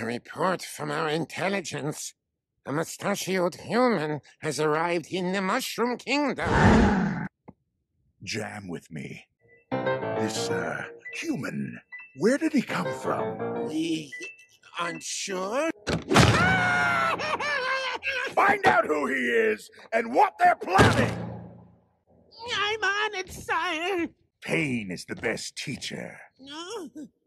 A report from our intelligence. A mustachioed human has arrived in the Mushroom Kingdom. Jam with me. This, human, where did he come from? We aren't sure. Find out who he is and what they're planning! I'm on it, sire. Pain is the best teacher. No.